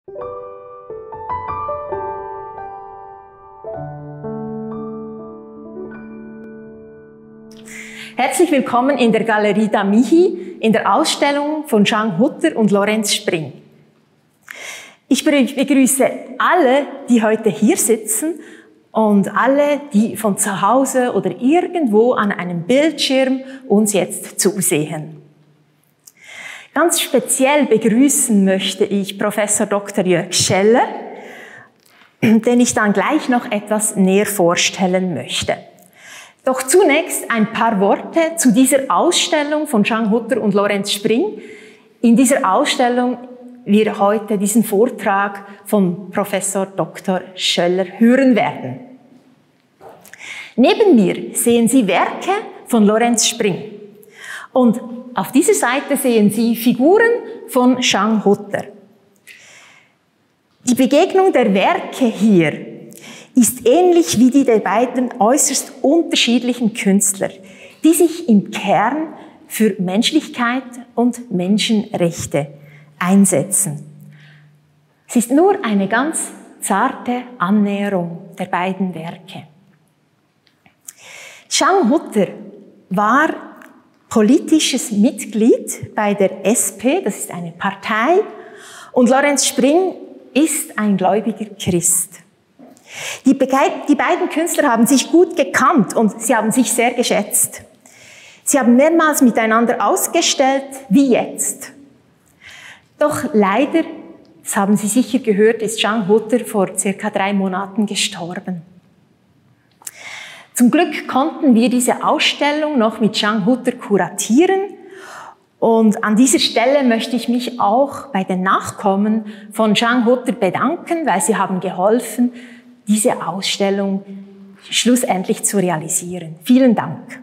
Herzlich willkommen in der Galerie Damihi in der Ausstellung von Jean Hutter und Lorenz Spring. Ich begrüße alle, die heute hier sitzen und alle, die von zu Hause oder irgendwo an einem Bildschirm uns jetzt zusehen. Ganz speziell begrüßen möchte ich Professor Dr. Jörg Scheller, den ich dann gleich noch etwas näher vorstellen möchte. Doch zunächst ein paar Worte zu dieser Ausstellung von Jean Hutter und Lorenz Spring. In dieser Ausstellung wir heute diesen Vortrag von Professor Dr. Scheller hören werden. Neben mir sehen Sie Werke von Lorenz Spring. Und auf dieser Seite sehen Sie Figuren von Jean Hutter. Die Begegnung der Werke hier ist ähnlich wie die der beiden äußerst unterschiedlichen Künstler, die sich im Kern für Menschlichkeit und Menschenrechte einsetzen. Es ist nur eine ganz zarte Annäherung der beiden Werke. Jean Hutter war politisches Mitglied bei der SP, das ist eine Partei, und Lorenz Spring ist ein gläubiger Christ. Die beiden Künstler haben sich gut gekannt und sie haben sich sehr geschätzt. Sie haben mehrmals miteinander ausgestellt, wie jetzt. Doch leider, das haben Sie sicher gehört, ist Jean Hutter vor circa 3 Monaten gestorben. Zum Glück konnten wir diese Ausstellung noch mit Jean Hutter kuratieren. Und an dieser Stelle möchte ich mich auch bei den Nachkommen von Jean Hutter bedanken, weil sie haben geholfen, diese Ausstellung schlussendlich zu realisieren. Vielen Dank.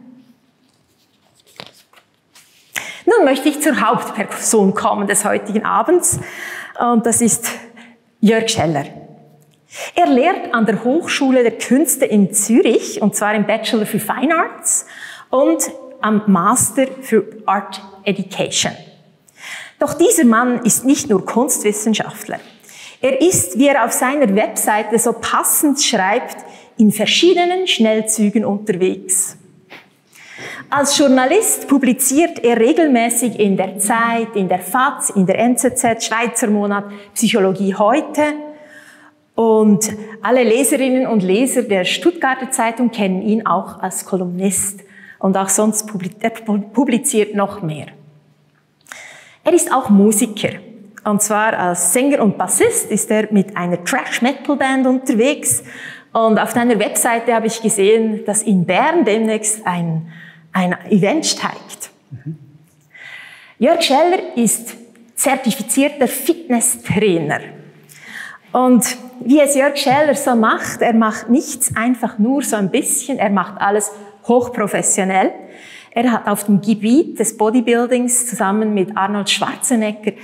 Nun möchte ich zur Hauptperson kommen des heutigen Abends, und das ist Jörg Scheller. Er lehrt an der Hochschule der Künste in Zürich, und zwar im Bachelor für Fine Arts und am Master für Art Education. Doch dieser Mann ist nicht nur Kunstwissenschaftler. Er ist, wie er auf seiner Webseite so passend schreibt, in verschiedenen Schnellzügen unterwegs. Als Journalist publiziert er regelmäßig in der Zeit, in der FAZ, in der NZZ, Schweizer Monat, Psychologie heute. Und alle Leserinnen und Leser der Stuttgarter Zeitung kennen ihn auch als Kolumnist. Und auch sonst publiziert noch mehr. Er ist auch Musiker. Und zwar als Sänger und Bassist ist er mit einer Thrash-Metal-Band unterwegs. Und auf deiner Webseite habe ich gesehen, dass in Bern demnächst ein Event steigt. Jörg Scheller ist zertifizierter Fitnesstrainer. Und wie es Jörg Scheller so macht, er macht nichts einfach nur so ein bisschen, er macht alles hochprofessionell. Er hat auf dem Gebiet des Bodybuildings zusammen mit Arnold Schwarzenegger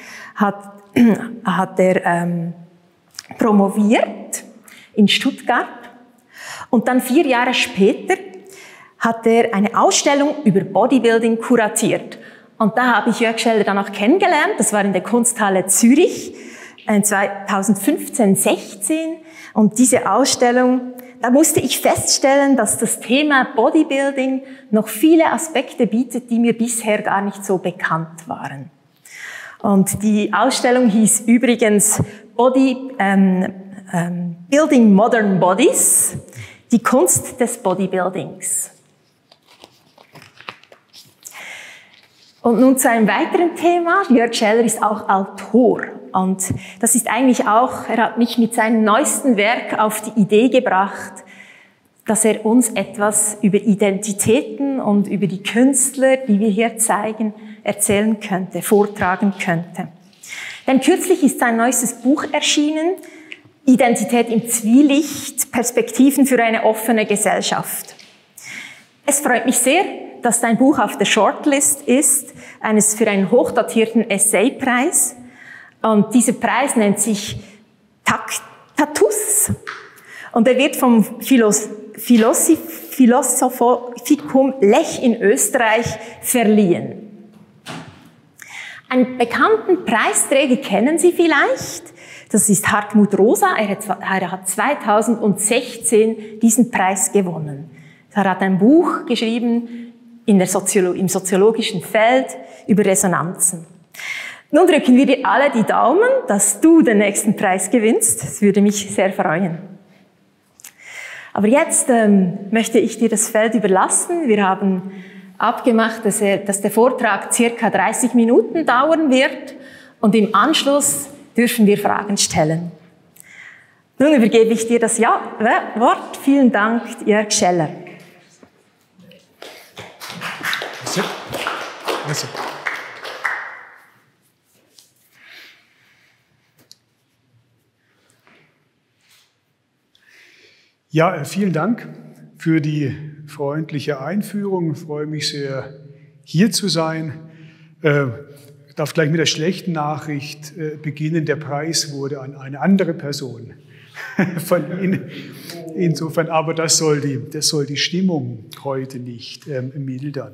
promoviert in Stuttgart. Und dann 4 Jahre später hat er eine Ausstellung über Bodybuilding kuratiert. Und da habe ich Jörg Scheller dann auch kennengelernt. Das war in der Kunsthalle Zürich 2015/16. Und diese Ausstellung, da musste ich feststellen, dass das Thema Bodybuilding noch viele Aspekte bietet, die mir bisher gar nicht so bekannt waren. Und die Ausstellung hieß übrigens Building Modern Bodies, die Kunst des Bodybuildings. Und nun zu einem weiteren Thema. Jörg Scheller ist auch Autor. Und das ist eigentlich auch, er hat mich mit seinem neuesten Werk auf die Idee gebracht, dass er uns etwas über Identitäten und über die Künstler, die wir hier zeigen, erzählen könnte, vortragen könnte. Denn kürzlich ist sein neuestes Buch erschienen, Identität im Zwielicht, Perspektiven für eine offene Gesellschaft. Es freut mich sehr, dass dein Buch auf der Shortlist ist, für einen hochdotierten Essaypreis. Und dieser Preis nennt sich Tatus. Und er wird vom Philosophikum Lech in Österreich verliehen. Einen bekannten Preisträger kennen Sie vielleicht. Das ist Hartmut Rosa. Er hat 2016 diesen Preis gewonnen. Er hat ein Buch geschrieben im soziologischen Feld über Resonanzen. Nun drücken wir dir alle die Daumen, dass du den nächsten Preis gewinnst. Das würde mich sehr freuen. Aber jetzt möchte ich dir das Feld überlassen. Wir haben abgemacht, dass der Vortrag circa 30 Minuten dauern wird und im Anschluss dürfen wir Fragen stellen. Nun übergebe ich dir das Wort. Vielen Dank, Jörg Scheller. Ja, vielen Dank für die freundliche Einführung. Ich freue mich sehr, hier zu sein. Ich darf gleich mit der schlechten Nachricht beginnen. Der Preis wurde an eine andere Person von Ihnen. Insofern, aber das soll die Stimmung heute nicht mildern.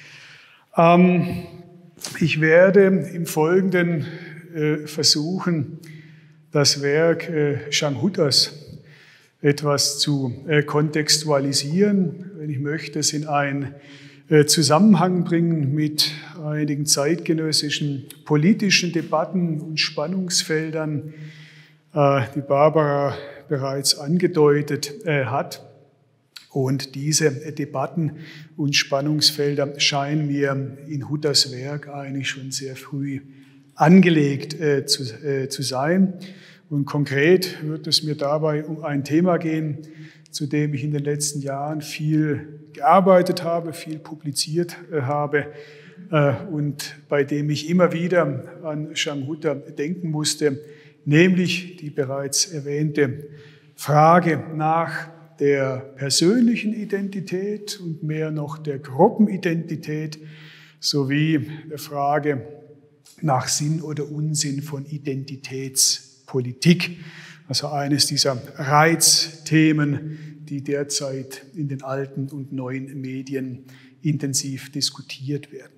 Ich werde im Folgenden versuchen, das Werk Jean Hutters etwas zu kontextualisieren. Wenn ich möchte, es in einen Zusammenhang bringen mit einigen zeitgenössischen politischen Debatten und Spannungsfeldern, die Barbara bereits angedeutet hat. Und diese Debatten und Spannungsfelder scheinen mir in Hutters Werk eigentlich schon sehr früh angelegt zu sein. Und konkret wird es mir dabei um ein Thema gehen, zu dem ich in den letzten Jahren viel gearbeitet habe, viel publiziert habe und bei dem ich immer wieder an Jean Hutter denken musste, nämlich die bereits erwähnte Frage nach der persönlichen Identität und mehr noch der Gruppenidentität sowie der Frage nach Sinn oder Unsinn von Identitätspolitik. Also eines dieser Reizthemen, die derzeit in den alten und neuen Medien intensiv diskutiert werden.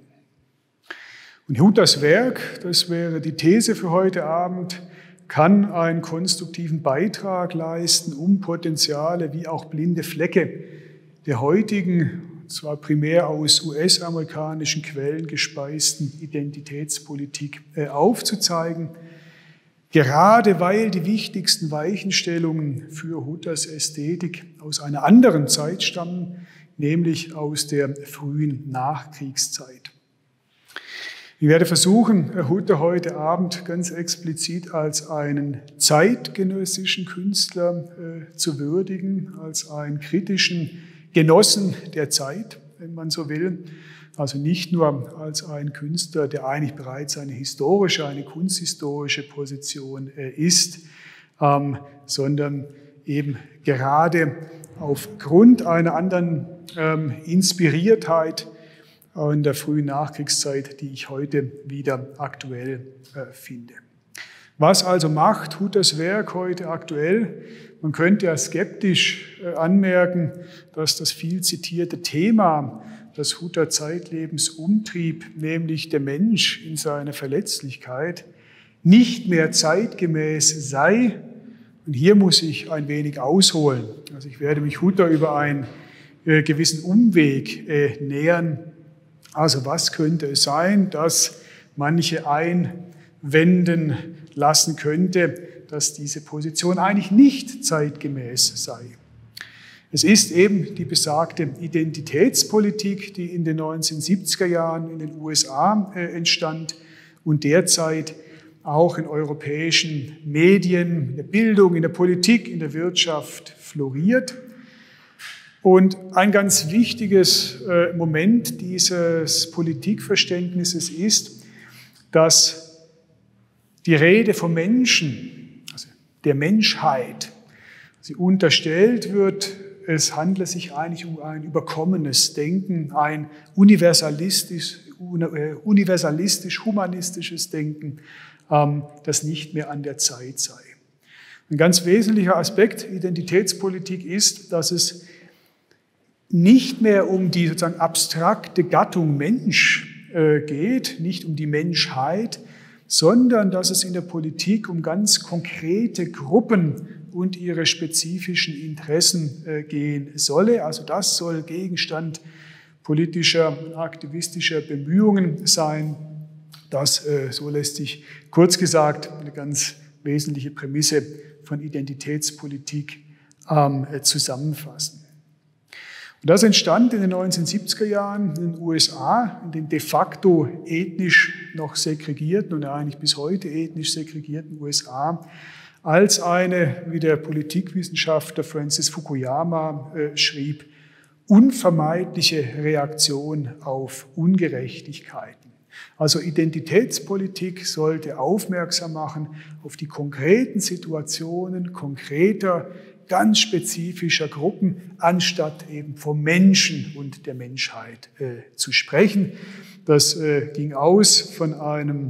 Und Hutters Werk, das wäre die These für heute Abend, kann einen konstruktiven Beitrag leisten, um Potenziale wie auch blinde Flecke der heutigen, zwar primär aus US-amerikanischen Quellen gespeisten Identitätspolitik aufzuzeigen, gerade weil die wichtigsten Weichenstellungen für Hutters Ästhetik aus einer anderen Zeit stammen, nämlich aus der frühen Nachkriegszeit. Ich werde versuchen, Hutter heute Abend ganz explizit als einen zeitgenössischen Künstler zu würdigen, als einen kritischen Genossen der Zeit, wenn man so will. Also nicht nur als ein Künstler, der eigentlich bereits eine kunsthistorische Position ist, sondern eben gerade aufgrund einer anderen Inspiriertheit in der frühen Nachkriegszeit, die ich heute wieder aktuell finde. Was also macht Hutters Werk heute aktuell? Man könnte ja skeptisch anmerken, dass das viel zitierte Thema, das Hutter zeitlebens umtrieb, nämlich der Mensch in seiner Verletzlichkeit, nicht mehr zeitgemäß sei. Und hier muss ich ein wenig ausholen. Also ich werde mich Hutter über einen gewissen Umweg nähern. Also was könnte es sein, dass manche einwenden lassen könnte, dass diese Position eigentlich nicht zeitgemäß sei. Es ist eben die besagte Identitätspolitik, die in den 1970er Jahren in den USA entstand und derzeit auch in europäischen Medien, in der Bildung, in der Politik, in der Wirtschaft floriert. Und ein ganz wichtiges Moment dieses Politikverständnisses ist, dass die Rede vom Menschen, also der Menschheit, sie unterstellt wird, es handle sich eigentlich um ein überkommenes Denken, ein universalistisch-humanistisches Denken, das nicht mehr an der Zeit sei. Ein ganz wesentlicher Aspekt Identitätspolitik ist, dass es nicht mehr um die sozusagen abstrakte Gattung Mensch geht, nicht um die Menschheit, sondern dass es in der Politik um ganz konkrete Gruppen und ihre spezifischen Interessen gehen solle. Also das soll Gegenstand politischer und aktivistischer Bemühungen sein. Das, so lässt sich kurz gesagt, eine ganz wesentliche Prämisse von Identitätspolitik zusammenfassen. Und das entstand in den 1970er Jahren in den USA, in den de facto ethnisch noch segregierten und eigentlich bis heute ethnisch segregierten USA, als eine, wie der Politikwissenschaftler Francis Fukuyama schrieb, unvermeidliche Reaktion auf Ungerechtigkeiten. Also Identitätspolitik sollte aufmerksam machen auf die konkreten Situationen konkreter, ganz spezifischer Gruppen, anstatt eben vom Menschen und der Menschheit zu sprechen. Das ging aus von einem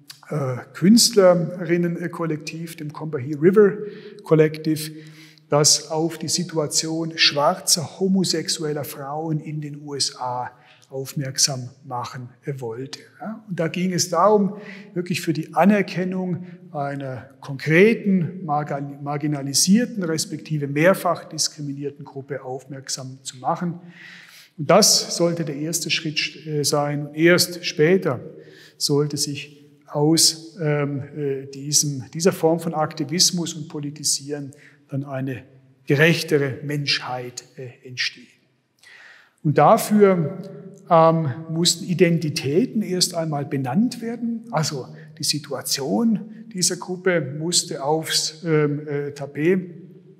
Künstlerinnenkollektiv, dem Combahee River Collective, das auf die Situation schwarzer homosexueller Frauen in den USA aufmerksam machen wollte. Und da ging es darum, wirklich für die Anerkennung einer konkreten, marginalisierten, respektive mehrfach diskriminierten Gruppe aufmerksam zu machen. Und das sollte der erste Schritt sein. Und erst später sollte sich aus dieser Form von Aktivismus und Politisieren dann eine gerechtere Menschheit entstehen. Und dafür mussten Identitäten erst einmal benannt werden. Also die Situation dieser Gruppe musste aufs Tapet.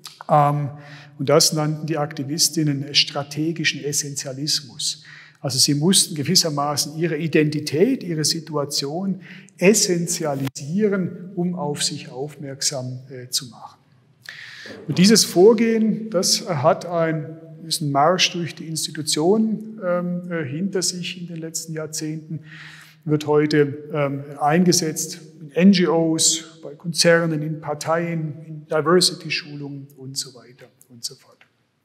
Und das nannten die Aktivistinnen strategischen Essentialismus. Also sie mussten gewissermaßen ihre Identität, ihre Situation essentialisieren, um auf sich aufmerksam zu machen. Und dieses Vorgehen, das hat einen Marsch durch die Institutionen hinter sich in den letzten Jahrzehnten, wird heute eingesetzt in NGOs, bei Konzernen, in Parteien, in Diversity-Schulungen und so weiter und so fort.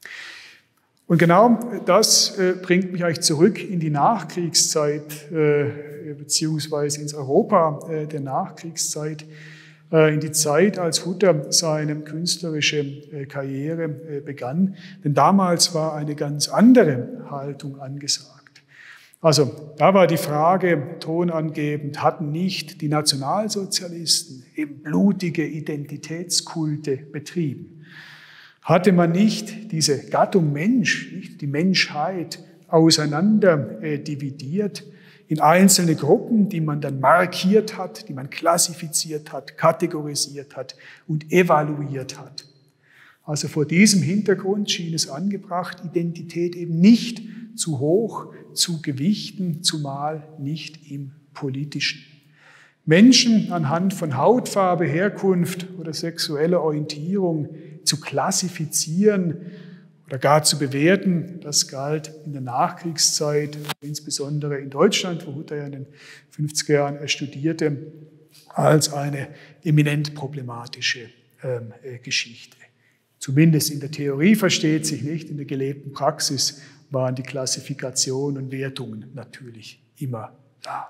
Und genau das bringt mich eigentlich zurück in die Nachkriegszeit, beziehungsweise ins Europa der Nachkriegszeit, in die Zeit, als Hutter seine künstlerische Karriere begann. Denn damals war eine ganz andere Haltung angesagt. Also da war die Frage tonangebend, hatten nicht die Nationalsozialisten eben blutige Identitätskulte betrieben? Hatte man nicht diese Gattung Mensch, nicht die Menschheit, auseinander dividiert in einzelne Gruppen, die man dann markiert hat, die man klassifiziert hat, kategorisiert hat und evaluiert hat. Also vor diesem Hintergrund schien es angebracht, Identität eben nicht zu hoch zu gewichten, zumal nicht im Politischen. Menschen anhand von Hautfarbe, Herkunft oder sexueller Orientierung zu klassifizieren oder gar zu bewerten, das galt in der Nachkriegszeit, insbesondere in Deutschland, wo Hutter ja in den 50er Jahren studierte, als eine eminent problematische Geschichte. Zumindest in der Theorie versteht sich nicht, in der gelebten Praxis waren die Klassifikationen und Wertungen natürlich immer da.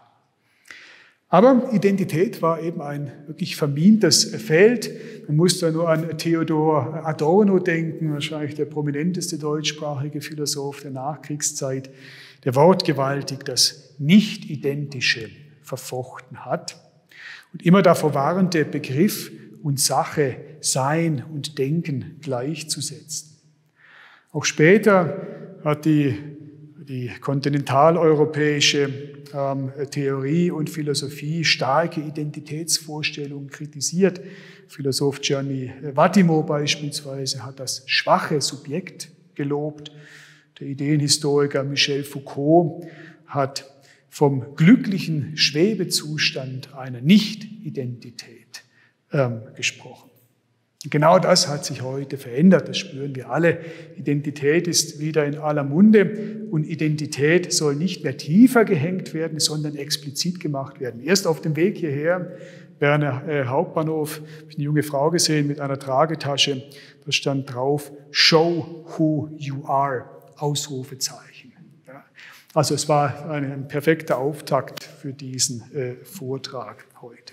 Aber Identität war eben ein wirklich vermintes Feld. Man muss da nur an Theodor Adorno denken, wahrscheinlich der prominenteste deutschsprachige Philosoph der Nachkriegszeit, der wortgewaltig das Nicht-Identische verfochten hat und immer davor warnte, Begriff und Sache, Sein und Denken gleichzusetzen. Auch später hat die kontinentaleuropäische Theorie und Philosophie starke Identitätsvorstellungen kritisiert. Philosoph Gianni Vattimo beispielsweise hat das schwache Subjekt gelobt. Der Ideenhistoriker Michel Foucault hat vom glücklichen Schwebezustand einer Nicht-Identität gesprochen. Genau das hat sich heute verändert, das spüren wir alle. Identität ist wieder in aller Munde und Identität soll nicht mehr tiefer gehängt werden, sondern explizit gemacht werden. Erst auf dem Weg hierher, Berner Hauptbahnhof, habe ich eine junge Frau gesehen mit einer Tragetasche, da stand drauf, Show who you are, Ausrufezeichen. Ja. Also es war ein perfekter Auftakt für diesen Vortrag heute.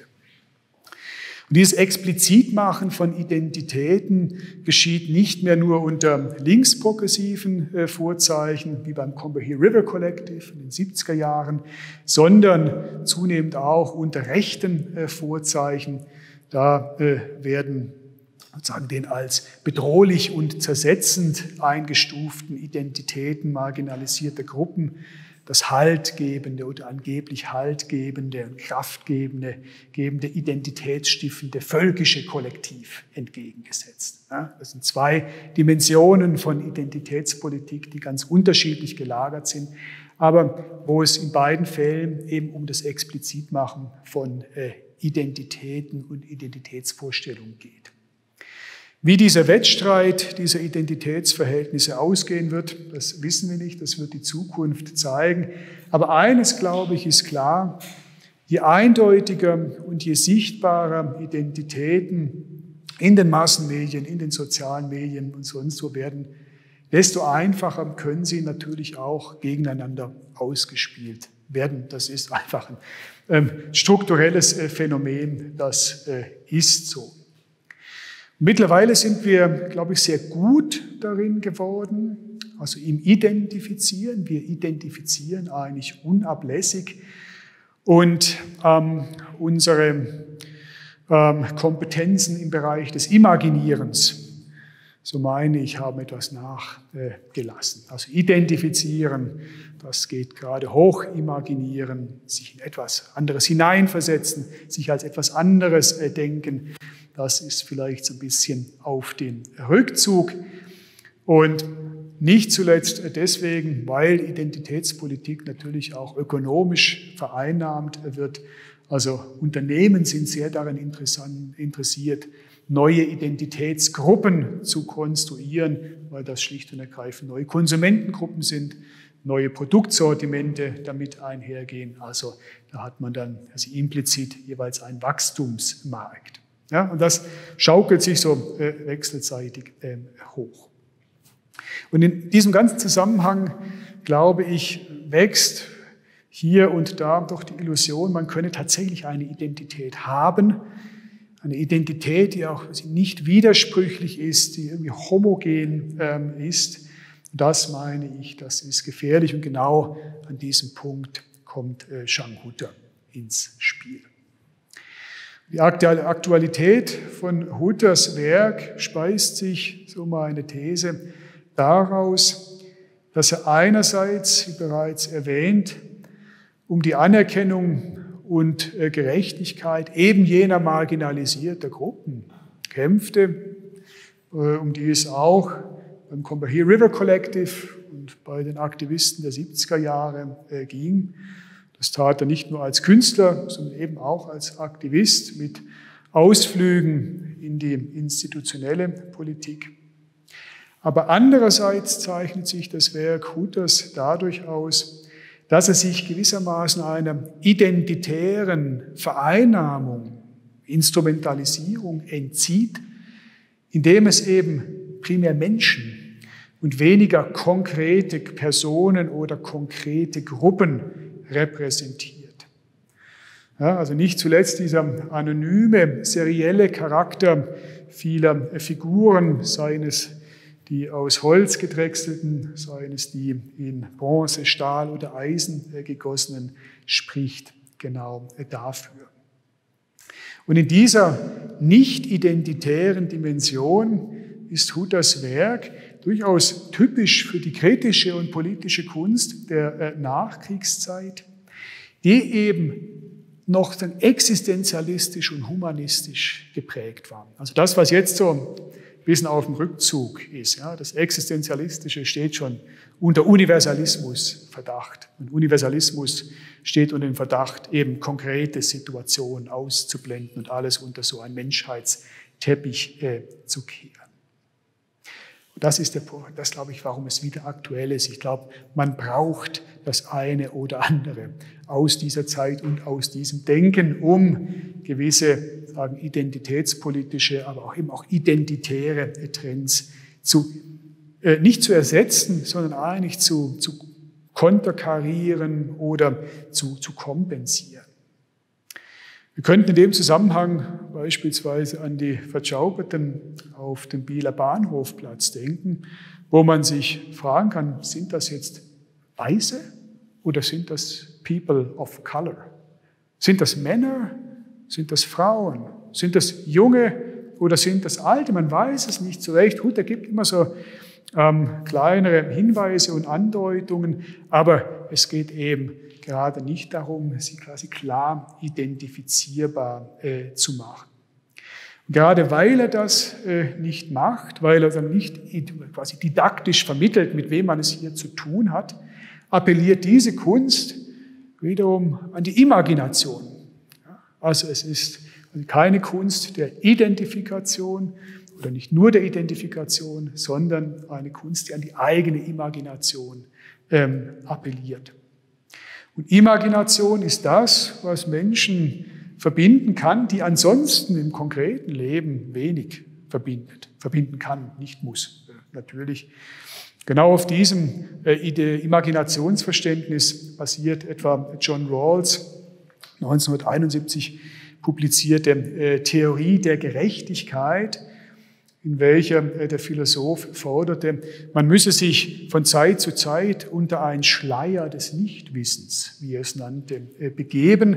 Und dieses Explizitmachen von Identitäten geschieht nicht mehr nur unter linksprogressiven Vorzeichen, wie beim Combahee River Collective in den 70er Jahren, sondern zunehmend auch unter rechten Vorzeichen. Da werden sozusagen den als bedrohlich und zersetzend eingestuften Identitäten marginalisierter Gruppen das haltgebende oder angeblich haltgebende und kraftgebende, identitätsstiftende völkische Kollektiv entgegengesetzt. Ja, das sind zwei Dimensionen von Identitätspolitik, die ganz unterschiedlich gelagert sind, aber wo es in beiden Fällen eben um das Explizitmachen von Identitäten und Identitätsvorstellungen geht. Wie dieser Wettstreit dieser Identitätsverhältnisse ausgehen wird, das wissen wir nicht, das wird die Zukunft zeigen. Aber eines, glaube ich, ist klar: Je eindeutiger und je sichtbarer Identitäten in den Massenmedien, in den sozialen Medien und sonst wo werden, desto einfacher können sie natürlich auch gegeneinander ausgespielt werden. Das ist einfach ein strukturelles Phänomen, das ist so. Mittlerweile sind wir, glaube ich, sehr gut darin geworden, also im Identifizieren. Wir identifizieren eigentlich unablässig und unsere Kompetenzen im Bereich des Imaginierens, so meine ich, haben etwas nachgelassen. Also identifizieren, das geht gerade hoch, imaginieren, sich in etwas anderes hineinversetzen, sich als etwas anderes denken. Das ist vielleicht so ein bisschen auf den Rückzug und nicht zuletzt deswegen, weil Identitätspolitik natürlich auch ökonomisch vereinnahmt wird. Also Unternehmen sind sehr daran interessiert, neue Identitätsgruppen zu konstruieren, weil das schlicht und ergreifend neue Konsumentengruppen sind, neue Produktsortimente damit einhergehen. Also da hat man dann implizit jeweils einen Wachstumsmarkt. Ja, und das schaukelt sich so wechselseitig hoch. Und in diesem ganzen Zusammenhang, glaube ich, wächst hier und da doch die Illusion, man könne tatsächlich eine Identität haben, eine Identität, die auch nicht widersprüchlich ist, die irgendwie homogen ist. Das meine ich, das ist gefährlich und genau an diesem Punkt kommt Jean Hutter ins Spiel. Die Aktualität von Hutters Werk speist sich, so meine These, daraus, dass er einerseits, wie bereits erwähnt, um die Anerkennung und Gerechtigkeit eben jener marginalisierter Gruppen kämpfte, um die es auch beim Combahee River Collective und bei den Aktivisten der 70er Jahre ging. Das tat er nicht nur als Künstler, sondern eben auch als Aktivist mit Ausflügen in die institutionelle Politik. Aber andererseits zeichnet sich das Werk Hutters dadurch aus, dass er sich gewissermaßen einer identitären Vereinnahmung, Instrumentalisierung entzieht, indem es eben primär Menschen und weniger konkrete Personen oder konkrete Gruppen repräsentiert. Ja, also nicht zuletzt dieser anonyme, serielle Charakter vieler Figuren, seien es die aus Holz gedrechselten, seien es die in Bronze, Stahl oder Eisen gegossenen, spricht genau dafür. Und in dieser nicht identitären Dimension ist Hutters Werk durchaus typisch für die kritische und politische Kunst der Nachkriegszeit, die eben noch dann existenzialistisch und humanistisch geprägt waren. Also das, was jetzt so ein bisschen auf dem Rückzug ist, ja, das Existenzialistische steht schon unter Universalismusverdacht. Und Universalismus steht unter dem Verdacht, eben konkrete Situationen auszublenden und alles unter so einen Menschheitsteppich zu kehren. Das ist das, glaube ich, warum es wieder aktuell ist. Ich glaube, man braucht das eine oder andere aus dieser Zeit und aus diesem Denken, um gewisse, sagen, identitätspolitische, aber auch eben auch identitäre Trends nicht zu ersetzen, sondern eigentlich zu konterkarieren oder zu kompensieren. Wir könnten in dem Zusammenhang beispielsweise an die Verjauberten auf dem Bieler Bahnhofplatz denken, wo man sich fragen kann, sind das jetzt Weiße oder sind das People of Color? Sind das Männer? Sind das Frauen? Sind das Junge oder sind das Alte? Man weiß es nicht so recht. Hutter gibt immer so kleinere Hinweise und Andeutungen, aber es geht eben gerade nicht darum, sie quasi klar identifizierbar zu machen. Und gerade weil er das nicht macht, weil er dann nicht quasi didaktisch vermittelt, mit wem man es hier zu tun hat, appelliert diese Kunst wiederum an die Imagination. Also es ist keine Kunst der Identifikation oder nicht nur der Identifikation, sondern eine Kunst, die an die eigene Imagination appelliert. Und Imagination ist das, was Menschen verbinden kann, die ansonsten im konkreten Leben wenig verbinden kann, nicht muss, natürlich. Genau auf diesem Imaginationsverständnis basiert etwa John Rawls 1971 publizierte Theorie der Gerechtigkeit, in welcher der Philosoph forderte, man müsse sich von Zeit zu Zeit unter einen Schleier des Nichtwissens, wie er es nannte, begeben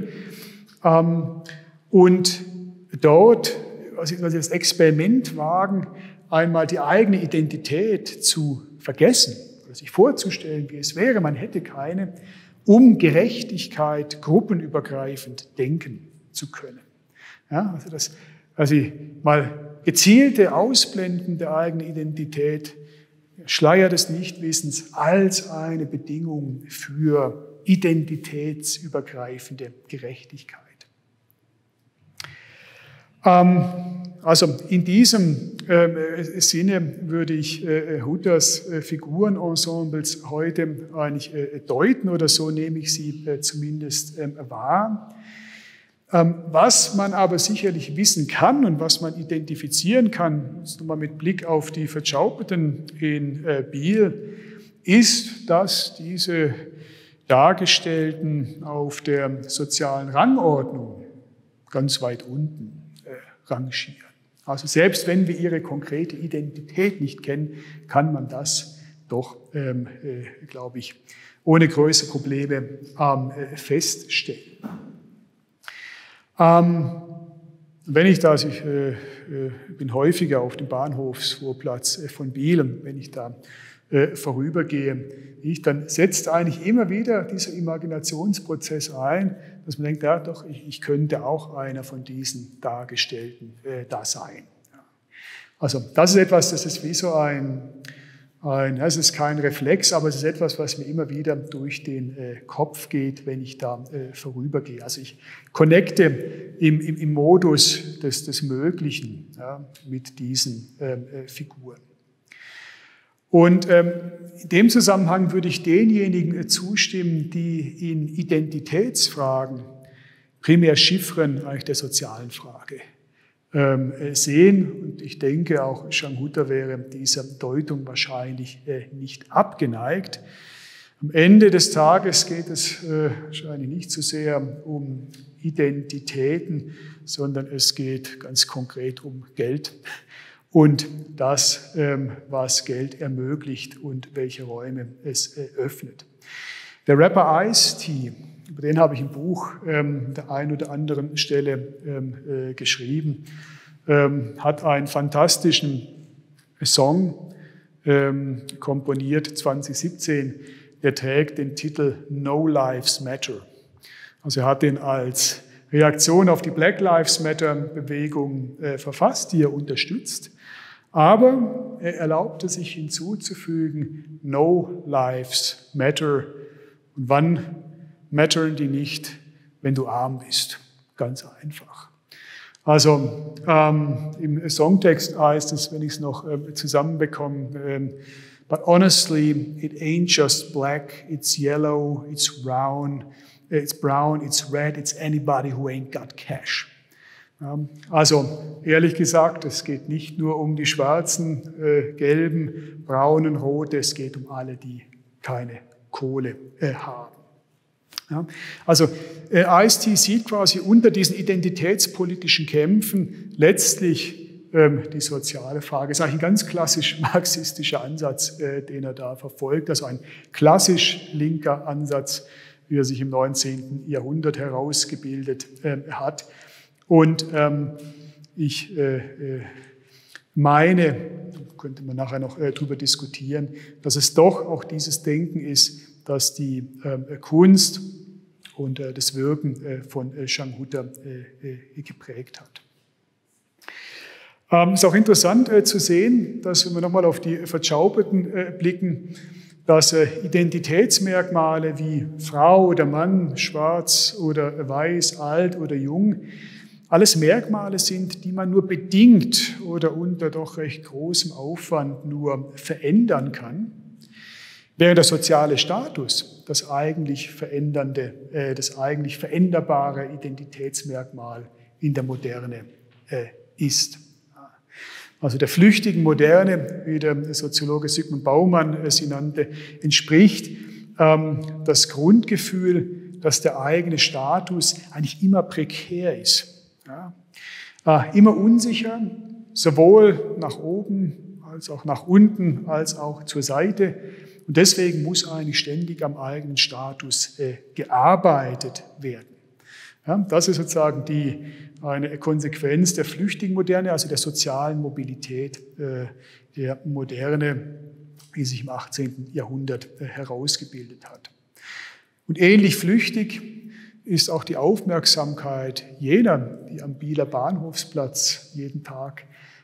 und dort das Experiment wagen, einmal die eigene Identität zu vergessen oder sich vorzustellen, wie es wäre, man hätte keine, um Gerechtigkeit gruppenübergreifend denken zu können. Ja, also das mal gezielte Ausblenden der eigenen Identität, Schleier des Nichtwissens als eine Bedingung für identitätsübergreifende Gerechtigkeit. Also in diesem Sinne würde ich Hutters Figurenensembles heute eigentlich deuten, oder so nehme ich sie zumindest wahr. Was man aber sicherlich wissen kann und was man identifizieren kann, jetzt nochmal mit Blick auf die Verjauberten in Biel, ist, dass diese Dargestellten auf der sozialen Rangordnung ganz weit unten rangieren. Also selbst wenn wir ihre konkrete Identität nicht kennen, kann man das doch, glaube ich, ohne größere Probleme feststellen. Wenn ich da, also ich bin häufiger auf dem Bahnhofsvorplatz von Biel, und wenn ich da vorübergehe, dann setzt eigentlich immer wieder dieser Imaginationsprozess ein, dass man denkt, ja doch, ich könnte auch einer von diesen Dargestellten da sein. Also das ist etwas, das ist wie so es ist kein Reflex, aber es ist etwas, was mir immer wieder durch den Kopf geht, wenn ich da vorübergehe. Also ich connecte im Modus des Möglichen, ja, mit diesen Figuren. Und in dem Zusammenhang würde ich denjenigen zustimmen, die in Identitätsfragen primär Chiffren eigentlich der sozialen Frage sehen. Und ich denke, auch Jean Hutter wäre dieser Deutung wahrscheinlich nicht abgeneigt. Am Ende des Tages geht es wahrscheinlich nicht so sehr um Identitäten, sondern es geht ganz konkret um Geld und das, was Geld ermöglicht und welche Räume es öffnet. Der Rapper Ice-T, über den habe ich im Buch der einen oder anderen Stelle geschrieben, hat einen fantastischen Song komponiert 2017, der trägt den Titel No Lives Matter. Also er hat den als Reaktion auf die Black Lives Matter Bewegung verfasst, die er unterstützt. Aber er erlaubte sich hinzuzufügen, No Lives Matter. Und wann mattern die nicht? Wenn du arm bist. Ganz einfach. Also im Songtext heißt es, wenn ich es noch zusammenbekomme, but honestly, it ain't just black, it's yellow, it's brown, it's red, it's anybody who ain't got cash. Also ehrlich gesagt, es geht nicht nur um die schwarzen, gelben, braunen, rote, es geht um alle, die keine Kohle haben. Ja, also Ice-T sieht quasi unter diesen identitätspolitischen Kämpfen letztlich die soziale Frage. Das ist eigentlich ein ganz klassisch marxistischer Ansatz, den er da verfolgt. Also ein klassisch linker Ansatz, wie er sich im 19. Jahrhundert herausgebildet hat. Und ich meine, könnte man nachher noch darüber diskutieren, dass es doch auch dieses Denken ist, dass die Kunst und das Wirken von Jean Hutter geprägt hat. Es ist auch interessant zu sehen, dass, wenn wir nochmal auf die Verschauberten blicken, dass Identitätsmerkmale wie Frau oder Mann, schwarz oder weiß, alt oder jung, alles Merkmale sind, die man nur bedingt oder unter doch recht großem Aufwand nur verändern kann, während der soziale Status das eigentlich veränderbare Identitätsmerkmal in der Moderne ist. Also der flüchtigen Moderne, wie der Soziologe Zygmunt Baumann sie nannte, entspricht das Grundgefühl, dass der eigene Status eigentlich immer prekär ist. Ja, immer unsicher, sowohl nach oben als auch nach unten, als auch zur Seite. Und deswegen muss eigentlich ständig am eigenen Status gearbeitet werden. Ja, das ist sozusagen eine Konsequenz der flüchtigen Moderne, also der sozialen Mobilität der Moderne, die sich im 18. Jahrhundert herausgebildet hat. Und ähnlich flüchtig ist auch die Aufmerksamkeit jener, die am Bieler Bahnhofsplatz jeden Tag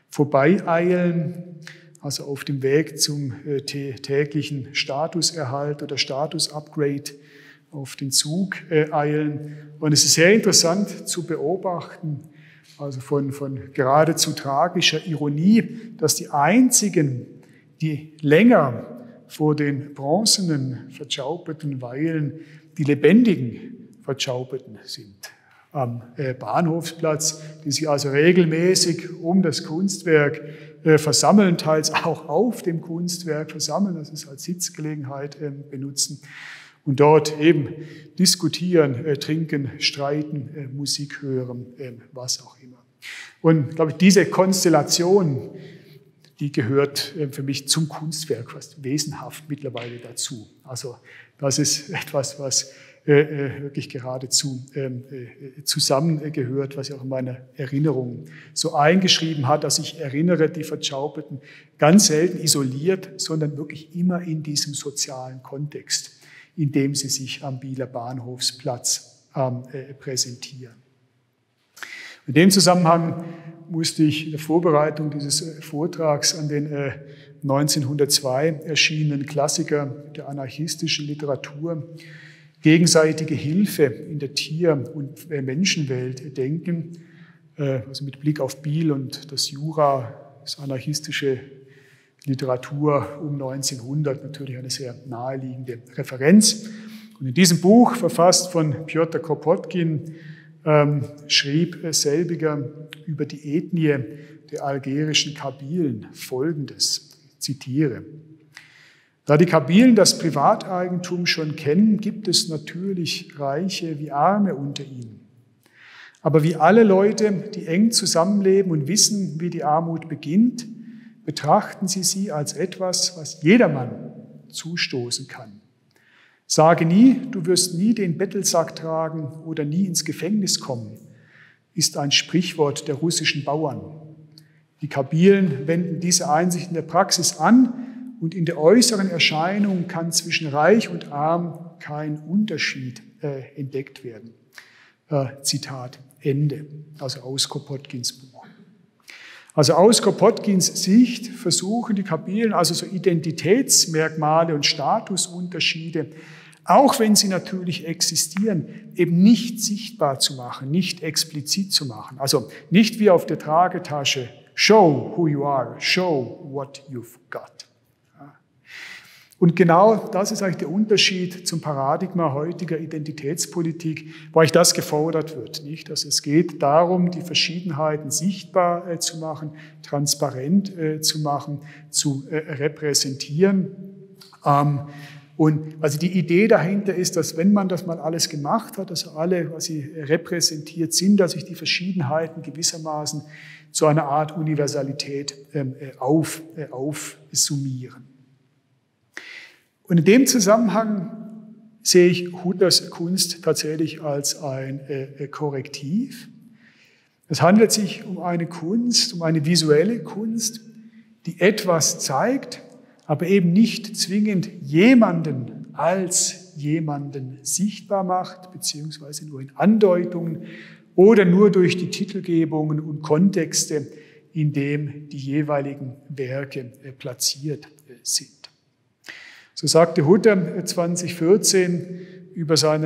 vorbeieilen, also auf dem Weg zum täglichen Statuserhalt oder Statusupgrade auf den Zug eilen. Und es ist sehr interessant zu beobachten, also von geradezu tragischer Ironie, dass die einzigen, die länger vor den bronzenen Verschauberten weilen, die lebendigen Verschauberten sind am Bahnhofsplatz, die sich also regelmäßig um das Kunstwerk versammeln, teils auch auf dem Kunstwerk versammeln, das ist als Sitzgelegenheit benutzen und dort eben diskutieren, trinken, streiten, Musik hören, was auch immer. Und ich glaube, diese Konstellation, die gehört für mich zum Kunstwerk fast wesenhaft mittlerweile dazu. Also das ist etwas, was wirklich geradezu zusammengehört, was ich auch in meiner Erinnerung so eingeschrieben hat, dass ich erinnere, die Verschauberten ganz selten isoliert, sondern wirklich immer in diesem sozialen Kontext, in dem sie sich am Bieler Bahnhofsplatz präsentieren. In dem Zusammenhang musste ich in der Vorbereitung dieses Vortrags an den 1902 erschienenen Klassiker der anarchistischen Literatur gegenseitige Hilfe in der Tier- und Menschenwelt denken, also mit Blick auf Biel und das Jura, das anarchistische Literatur um 1900, natürlich eine sehr naheliegende Referenz. Und in diesem Buch, verfasst von Pjotr Kropotkin, schrieb selbiger über die Ethnie der algerischen Kabylen Folgendes, ich zitiere: Da die Kabylen das Privateigentum schon kennen, gibt es natürlich Reiche wie Arme unter ihnen. Aber wie alle Leute, die eng zusammenleben und wissen, wie die Armut beginnt, betrachten sie als etwas, was jedermann zustoßen kann. Sage nie, du wirst nie den Bettelsack tragen oder nie ins Gefängnis kommen, ist ein Sprichwort der russischen Bauern. Die Kabylen wenden diese Einsicht in der Praxis an, und in der äußeren Erscheinung kann zwischen Reich und Arm kein Unterschied entdeckt werden. Zitat Ende, also aus Kropotkins Buch. Also aus Kropotkins Sicht versuchen die Kabylen also so Identitätsmerkmale und Statusunterschiede, auch wenn sie natürlich existieren, eben nicht sichtbar zu machen, nicht explizit zu machen. Also nicht wie auf der Tragetasche, show who you are, show what you've got. Und genau das ist eigentlich der Unterschied zum Paradigma heutiger Identitätspolitik, wo eigentlich das gefordert wird, nicht? Also es geht darum, die Verschiedenheiten sichtbar zu machen, transparent zu machen, zu repräsentieren. Und also die Idee dahinter ist, dass wenn man das mal alles gemacht hat, dass alle quasi repräsentiert sind, dass sich die Verschiedenheiten gewissermaßen zu einer Art Universalität aufsummieren. Und in dem Zusammenhang sehe ich Hutters Kunst tatsächlich als ein Korrektiv. Es handelt sich um eine Kunst, um eine visuelle Kunst, die etwas zeigt, aber eben nicht zwingend jemanden als jemanden sichtbar macht, beziehungsweise nur in Andeutungen oder nur durch die Titelgebungen und Kontexte, in dem die jeweiligen Werke platziert sind. So sagte Hutter 2014 über seine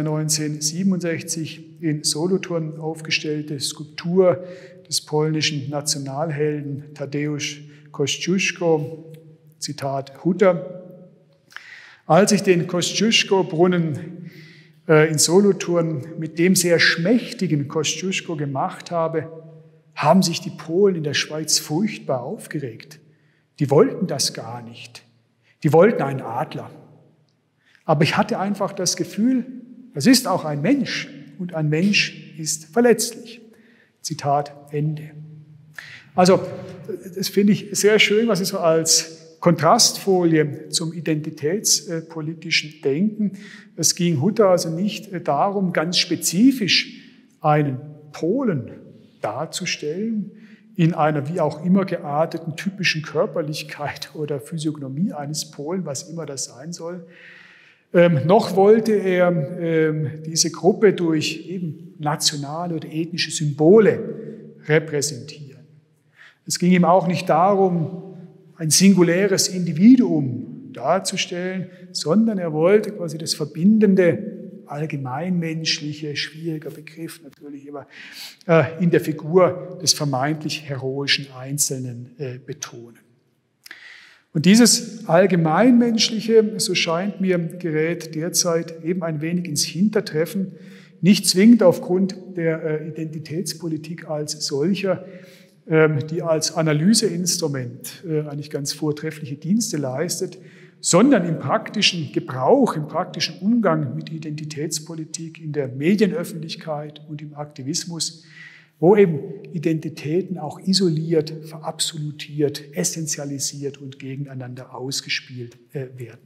1967 in Solothurn aufgestellte Skulptur des polnischen Nationalhelden Tadeusz Kościuszko, Zitat Hutter: Als ich den Kościuszko-Brunnen in Solothurn mit dem sehr schmächtigen Kościuszko gemacht habe, haben sich die Polen in der Schweiz furchtbar aufgeregt. Die wollten das gar nicht. Die wollten einen Adler. Aber ich hatte einfach das Gefühl, das ist auch ein Mensch und ein Mensch ist verletzlich. Zitat Ende. Also, das finde ich sehr schön, was ich so als Kontrastfolie zum identitätspolitischen Denken. Es ging Hutter also nicht darum, ganz spezifisch einen Polen darzustellen, in einer wie auch immer gearteten typischen Körperlichkeit oder Physiognomie eines Polen, was immer das sein soll. Noch wollte er diese Gruppe durch eben nationale oder ethnische Symbole repräsentieren. Es ging ihm auch nicht darum, ein singuläres Individuum darzustellen, sondern er wollte quasi das verbindende, allgemeinmenschliche, schwieriger Begriff natürlich, aber in der Figur des vermeintlich heroischen Einzelnen betonen. Und dieses Allgemeinmenschliche, so scheint mir, gerät derzeit eben ein wenig ins Hintertreffen, nicht zwingend aufgrund der Identitätspolitik als solcher, die als Analyseinstrument eigentlich ganz vortreffliche Dienste leistet, sondern im praktischen Gebrauch, im praktischen Umgang mit Identitätspolitik in der Medienöffentlichkeit und im Aktivismus, wo eben Identitäten auch isoliert, verabsolutiert, essentialisiert und gegeneinander ausgespielt werden.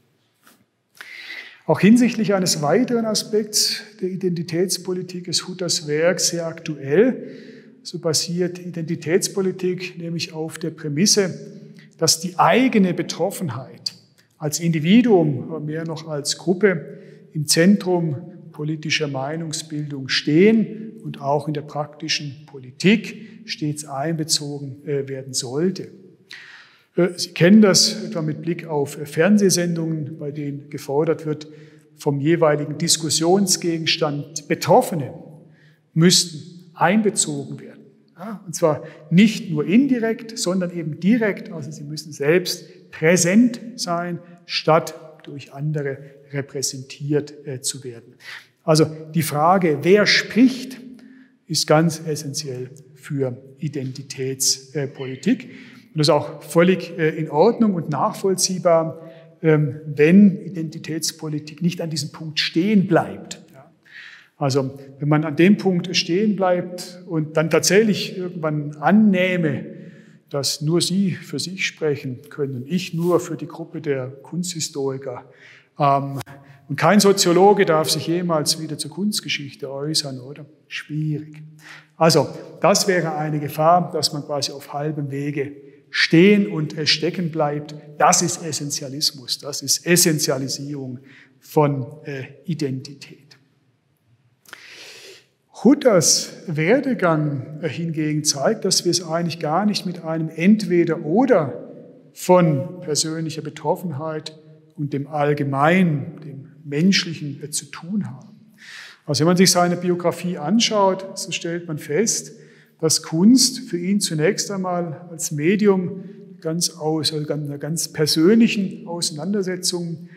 Auch hinsichtlich eines weiteren Aspekts der Identitätspolitik ist Hutters Werk sehr aktuell. So basiert Identitätspolitik nämlich auf der Prämisse, dass die eigene Betroffenheit als Individuum, aber mehr noch als Gruppe im Zentrum politischer Meinungsbildung stehen und auch in der praktischen Politik stets einbezogen werden sollte. Sie kennen das etwa mit Blick auf Fernsehsendungen, bei denen gefordert wird, vom jeweiligen Diskussionsgegenstand Betroffene müssten einbezogen werden. Ja, und zwar nicht nur indirekt, sondern eben direkt, also sie müssen selbst präsent sein, statt durch andere repräsentiert zu werden. Also die Frage, wer spricht, ist ganz essentiell für Identitätspolitik. Und das ist auch völlig in Ordnung und nachvollziehbar, wenn Identitätspolitik nicht an diesem Punkt stehen bleibt. Also wenn man an dem Punkt stehen bleibt und dann tatsächlich irgendwann annehme, dass nur Sie für sich sprechen können, ich nur für die Gruppe der Kunsthistoriker, und kein Soziologe darf sich jemals wieder zur Kunstgeschichte äußern, oder? Schwierig. Also das wäre eine Gefahr, dass man quasi auf halbem Wege stehen und stecken bleibt. Das ist Essentialismus, das ist Essentialisierung von Identität. Hutters Werdegang hingegen zeigt, dass wir es eigentlich gar nicht mit einem Entweder-Oder von persönlicher Betroffenheit und dem Allgemeinen, dem Menschlichen zu tun haben. Also wenn man sich seine Biografie anschaut, so stellt man fest, dass Kunst für ihn zunächst einmal als Medium einer ganz persönlichen Auseinandersetzung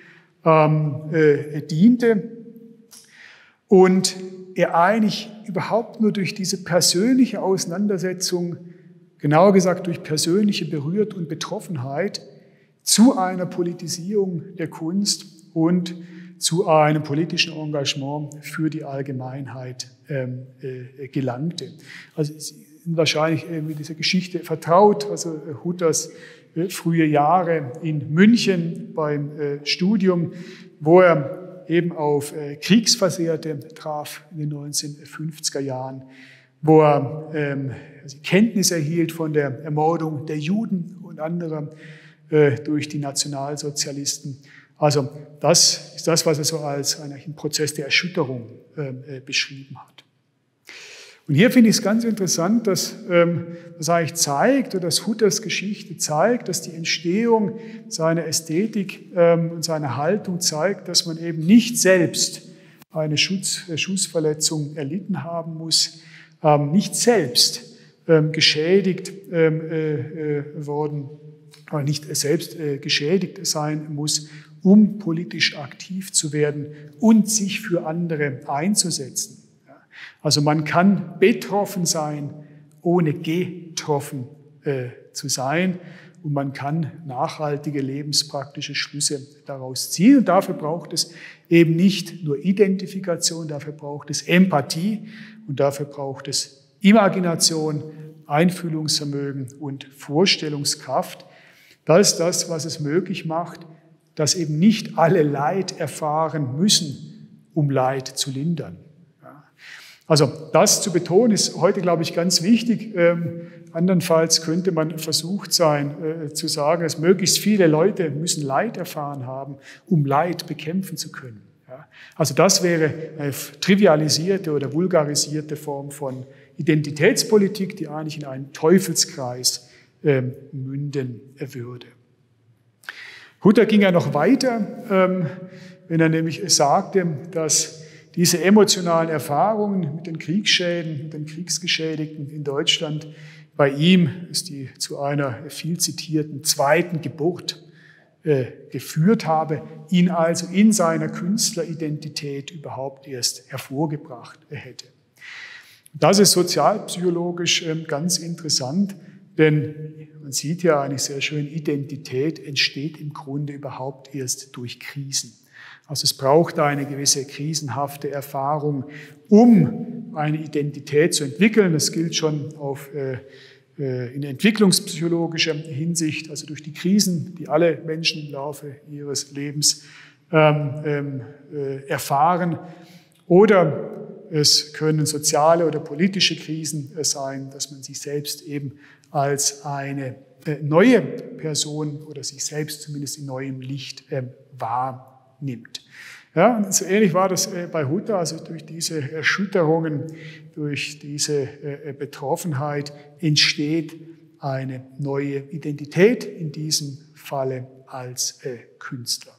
diente und er eigentlich überhaupt nur durch diese persönliche Auseinandersetzung, genauer gesagt durch persönliche Berührtheit und Betroffenheit, zu einer Politisierung der Kunst und zu einem politischen Engagement für die Allgemeinheit gelangte. Also Sie sind wahrscheinlich mit dieser Geschichte vertraut, also Hutters frühe Jahre in München beim Studium, wo er eben auf Kriegsversehrte traf in den 1950er Jahren, wo er Kenntnis erhielt von der Ermordung der Juden und anderer durch die Nationalsozialisten. Also das ist das, was er so als einen Prozess der Erschütterung beschrieben hat. Und hier finde ich es ganz interessant, dass das eigentlich zeigt, oder dass Hutters Geschichte zeigt, dass die Entstehung seiner Ästhetik und seiner Haltung zeigt, dass man eben nicht selbst eine Schussverletzung erlitten haben muss, nicht selbst geschädigt worden, oder nicht selbst geschädigt sein muss, um politisch aktiv zu werden und sich für andere einzusetzen. Also man kann betroffen sein, ohne getroffen zu sein, und man kann nachhaltige lebenspraktische Schlüsse daraus ziehen. Und dafür braucht es eben nicht nur Identifikation, dafür braucht es Empathie und dafür braucht es Imagination, Einfühlungsvermögen und Vorstellungskraft. Das ist das, was es möglich macht, dass eben nicht alle Leid erfahren müssen, um Leid zu lindern. Also das zu betonen ist heute, glaube ich, ganz wichtig. Andernfalls könnte man versucht sein, zu sagen, dass möglichst viele Leute müssen Leid erfahren haben, um Leid bekämpfen zu können. Ja. Also das wäre eine trivialisierte oder vulgarisierte Form von Identitätspolitik, die eigentlich in einen Teufelskreis münden würde. Hutter ging ja noch weiter, wenn er nämlich sagte, dass diese emotionalen Erfahrungen mit den Kriegsschäden, mit den Kriegsgeschädigten in Deutschland bei ihm ist die zu einer viel zitierten zweiten Geburt geführt habe, ihn also in seiner Künstleridentität überhaupt erst hervorgebracht hätte. Das ist sozialpsychologisch ganz interessant, denn man sieht ja eigentlich sehr schön, Identität entsteht im Grunde überhaupt erst durch Krisen. Also es braucht eine gewisse krisenhafte Erfahrung, um eine Identität zu entwickeln. Das gilt schon in entwicklungspsychologischer Hinsicht, also durch die Krisen, die alle Menschen im Laufe ihres Lebens erfahren. Oder es können soziale oder politische Krisen sein, dass man sich selbst eben als eine neue Person oder sich selbst zumindest in neuem Licht wahrnimmt. Ja, und so ähnlich war das bei Hutter, also durch diese Erschütterungen, durch diese Betroffenheit entsteht eine neue Identität, in diesem Falle als Künstler.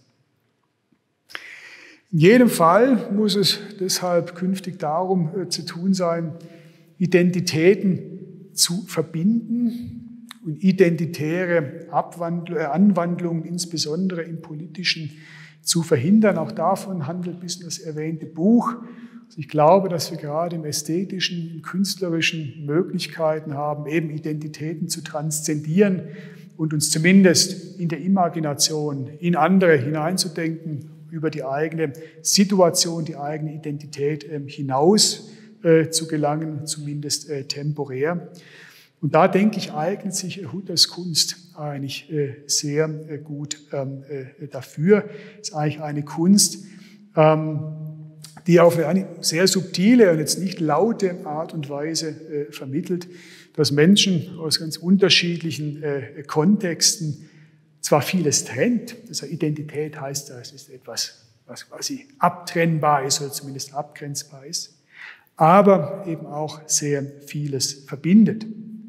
In jedem Fall muss es deshalb künftig darum zu tun sein, Identitäten zu verbinden und identitäre Anwandlungen, insbesondere im Politischen, zu verhindern. Auch davon handelt ein bisschen das erwähnte Buch. Also ich glaube, dass wir gerade im Ästhetischen, im Künstlerischen Möglichkeiten haben, eben Identitäten zu transzendieren und uns zumindest in der Imagination in andere hineinzudenken, über die eigene Situation, die eigene Identität hinaus zu gelangen, zumindest temporär. Und da, denke ich, eignet sich Hutters Kunst eigentlich sehr gut dafür. Es ist eigentlich eine Kunst, die auf eine sehr subtile und jetzt nicht laute Art und Weise vermittelt, dass Menschen aus ganz unterschiedlichen Kontexten zwar vieles trennt, also Identität heißt, es ist etwas, was quasi abtrennbar ist oder zumindest abgrenzbar ist, aber eben auch sehr vieles verbindet.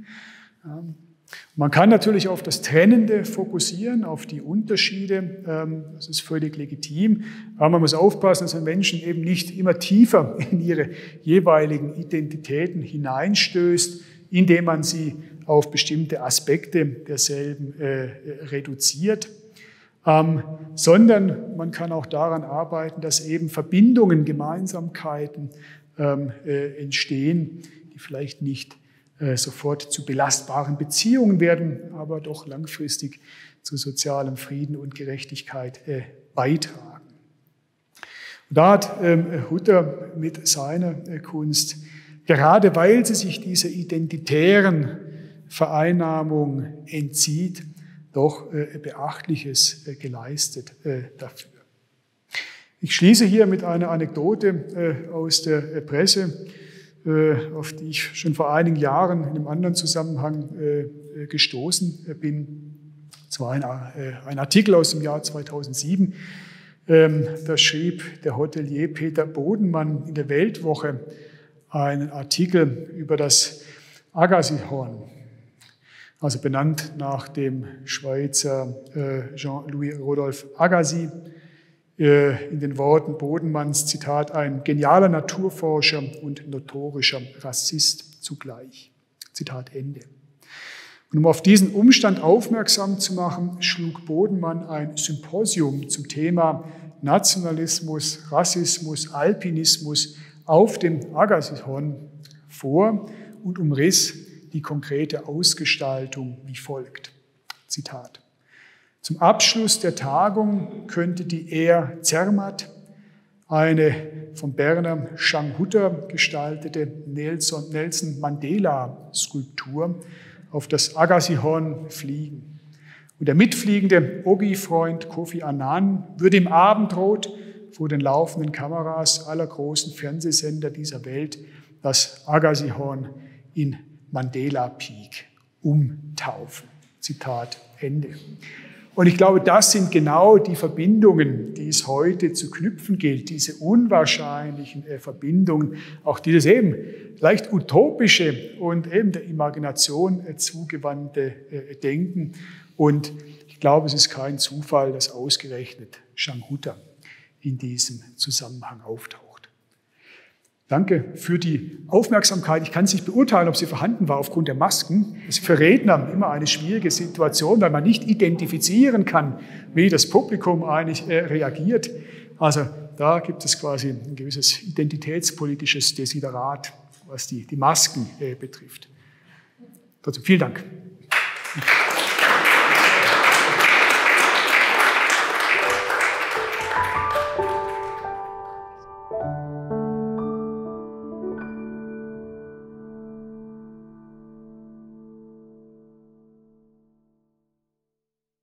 Man kann natürlich auf das Trennende fokussieren, auf die Unterschiede, das ist völlig legitim, aber man muss aufpassen, dass man Menschen eben nicht immer tiefer in ihre jeweiligen Identitäten hineinstößt, indem man sie auf bestimmte Aspekte derselben reduziert, sondern man kann auch daran arbeiten, dass eben Verbindungen, Gemeinsamkeiten entstehen, die vielleicht nicht sofort zu belastbaren Beziehungen werden, aber doch langfristig zu sozialem Frieden und Gerechtigkeit beitragen. Und da hat Hutter mit seiner Kunst, gerade weil sie sich dieser identitären Vereinnahmung entzieht, doch Beachtliches geleistet dafür. Ich schließe hier mit einer Anekdote aus der Presse, auf die ich schon vor einigen Jahren in einem anderen Zusammenhang gestoßen bin. Es war ein Artikel aus dem Jahr 2007. Da schrieb der Hotelier Peter Bodenmann in der Weltwoche einen Artikel über das Agassiz-Horn, also benannt nach dem Schweizer Jean-Louis Rodolphe Agassiz, in den Worten Bodenmanns, Zitat, ein genialer Naturforscher und notorischer Rassist zugleich. Zitat Ende. Und um auf diesen Umstand aufmerksam zu machen, schlug Bodenmann ein Symposium zum Thema Nationalismus, Rassismus, Alpinismus auf dem Agassiz-Horn vor und umriss die konkrete Ausgestaltung wie folgt. Zitat. Zum Abschluss der Tagung könnte die Air Zermatt, eine vom Berner Jean Hutter gestaltete Nelson Mandela-Skulptur, auf das Agassiz-Horn fliegen. Und der mitfliegende Ogi-Freund Kofi Annan würde im Abendrot vor den laufenden Kameras aller großen Fernsehsender dieser Welt das Agassiz-Horn in Mandela Peak umtaufen. Zitat Ende. Und ich glaube, das sind genau die Verbindungen, die es heute zu knüpfen gilt, diese unwahrscheinlichen Verbindungen, auch dieses eben leicht utopische und eben der Imagination zugewandte Denken. Und ich glaube, es ist kein Zufall, dass ausgerechnet Jean Hutter in diesem Zusammenhang auftaucht. Danke für die Aufmerksamkeit. Ich kann es nicht beurteilen, ob sie vorhanden war aufgrund der Masken. Das ist für Redner immer eine schwierige Situation, weil man nicht identifizieren kann, wie das Publikum eigentlich reagiert. Also da gibt es quasi ein gewisses identitätspolitisches Desiderat, was die Masken betrifft. Trotzdem vielen Dank.